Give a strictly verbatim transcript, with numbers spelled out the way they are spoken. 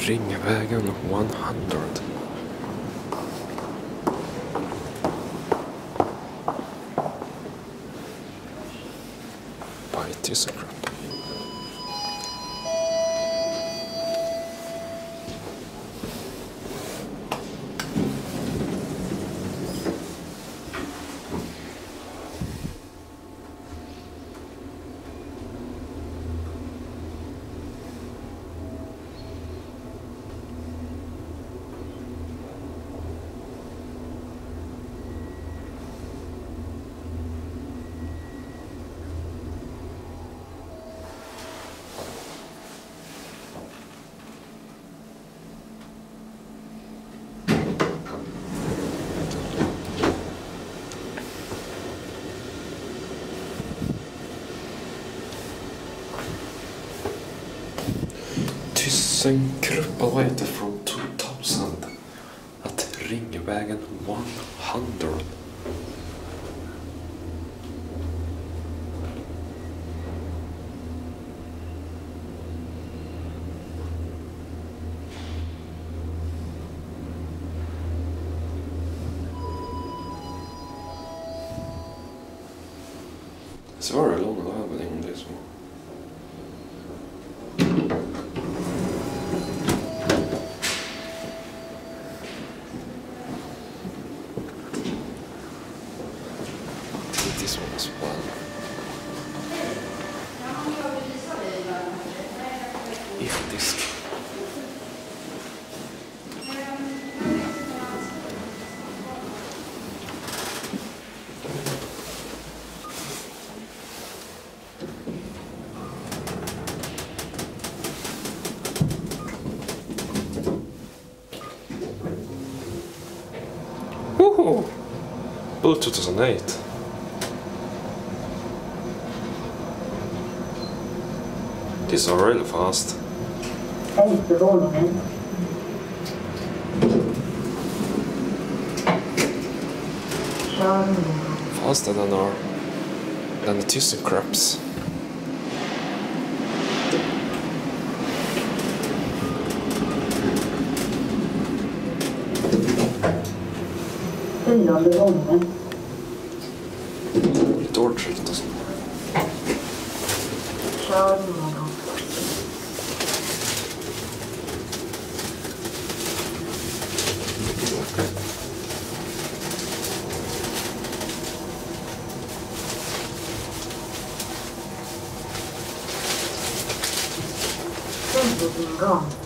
Ringvägen hundra. By ThyssenKrupp. ThyssenKrupp awaited from two thousand at Ringvägen hundra. It's very long happening this one. This one as well. If this Woohoo! Built two thousand eight. These are really fast. Faster than our than the ThyssenKrupps. Lite ordrikt och så. Gone.